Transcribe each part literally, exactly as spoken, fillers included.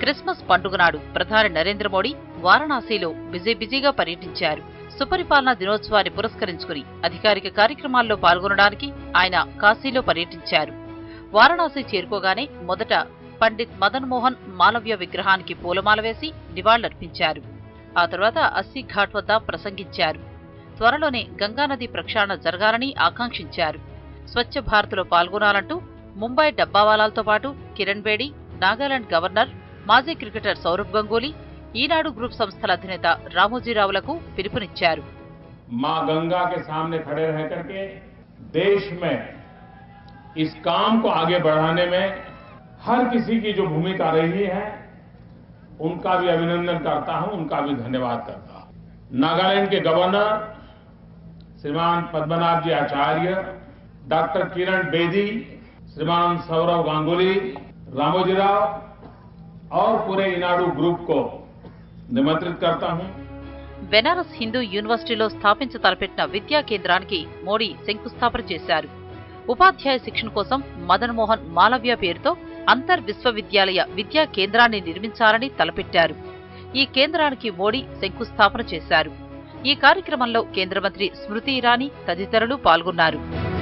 Christmas పండుగ నాడు ప్రధాని నరేంద్ర మోడీ వారణాసిలో బిజీ బిజీగా పర్యటించారు. సుపరిపాలనా దినోత్సవాన్ని పురస్కరించుకుని అధికారిక కార్యక్రమాల్లో పాల్గొనడానికి ఆయన కాశీలో పర్యటించారు. వారణాసి చేరుకోగానే మొదట పండిత్ మదన్ మోహన్ మాలవ్య విగ్రహానికి పూలమాల వేసి నివాళులర్పించారు. ఆ తర్వాత అస్సీ ఘాట్ వద్ద ప్రసంగించారు. త్వరలోనే గంగానది ప్రక్షాళన జరగాలని ఆకాంక్షించారు. స్వచ్ఛ భారత్లో పాల్గొనాలంటూ ముంబై డబ్బావాలాలతో పాటు కిరణ్ బేడి, నాగాలాండ్ గవర్నర్, మాజీ క్రికెటర్ సౌరవ్ గంగూలీ, ఈనాడు గ్రూప్ సంస్థల అధినేత రామోజీరావులకు పిలుపునిచ్చారు. मां गंगा के सामने खड़े रह करके देश में इस काम को आगे बढ़ाने में हर किसी की जो भूमिका रही है उनका भी अभिनंदन करता हूं, उनका भी धन्यवाद करता हूं। नागालैंड के गवर्नर श्रीमान पद्मनाभ जी आचार्य, डॉक्टर किरण बेदी, श्रीमान सौरव गांगुली, रामोजीराव और पूरे इनाडू ग्रुप को निमंत्रित करता हूं। బెనారస్ హిందూ యూనివర్సిటీలో స్థాపించ తలపెట్టిన విద్యా కేంద్రానికి మోడీ శంకుస్థాపన చేశారు. ఉపాధ్యాయ శిక్షణ కోసం మదన్ మోహన్ మాలవ్య పేరుతో అంతర్ విశ్వవిద్యాలయ విద్యా కేంద్రాన్ని నిర్మించాలని తలపెట్టారు. ఈ కేంద్రానికి మోడీ శంకుస్థాపన చేశారు. ఈ కార్యక్రమంలో కేంద్ర మంత్రి స్మృతి ఇరానీ తదితరులు పాల్గొన్నారు.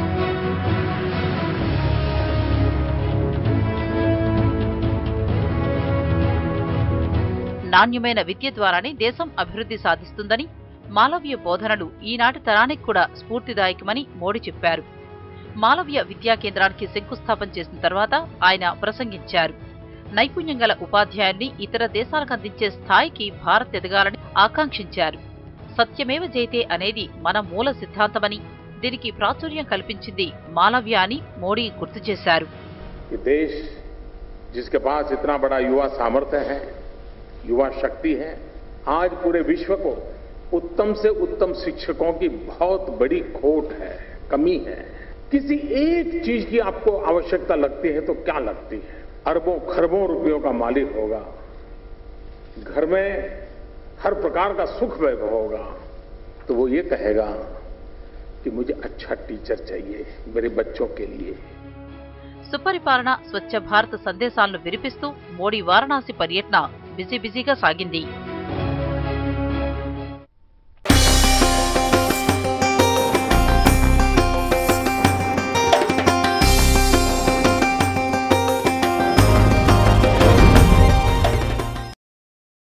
నాణ్యమైన విద్య ద్వారానే దేశం అభివృద్ధి సాధిస్తుందని, మాలవ్య బోధనలు ఈనాటి తరానికి కూడా స్ఫూర్తిదాయకమని మోడీ చెప్పారు. మాలవ్య విద్యా కేంద్రానికి శంకుస్థాపన చేసిన తర్వాత ఆయన ప్రసంగించారు. నైపుణ్యం గల ఉపాధ్యాయుల్ని ఇతర దేశాలకు అందించే స్థాయికి భారత్ ఎదగాలని ఆకాంక్షించారు. సత్యమేవ జయతే అనేది మన మూల సిద్ధాంతమని, దీనికి ప్రాచుర్యం కల్పించింది మాలవ్య అని మోడీ గుర్తు చేశారు. देश जिसके पास इतना बड़ा युवा सामर्थ्य है, युवा शक्ति है, आज पूरे विश्व को उत्तम से उत्तम शिक्षकों की बहुत बड़ी खोट है, कमी है। किसी एक चीज की आपको आवश्यकता लगती है तो क्या लगती है? अरबों खरबों रुपयों का मालिक होगा, घर में हर प्रकार का सुख वैभव होगा, तो वो ये कहेगा कि मुझे अच्छा टीचर चाहिए मेरे बच्चों के लिए। సుపరిపాలన, స్వచ్ఛ భారత్ సందేశాలను వినిపిస్తూ మోడీ వారణాసి పర్యటన బిజీ బిజీగా సాగింది.